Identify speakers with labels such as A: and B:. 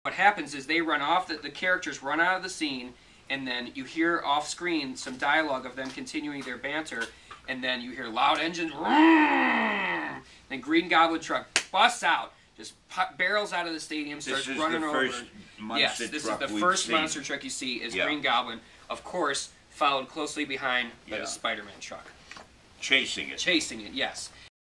A: What happens is they run off, the characters run out of the scene, and then you hear off screen some dialogue of them continuing their banter, and then you hear loud engines, then Green Goblin truck busts out, just barrels out of the stadium, starts running over. Yes, this is the first monster truck you see is Green Goblin, of course, followed closely behind by the Spider-Man truck.
B: Chasing it.
A: Chasing it, yes.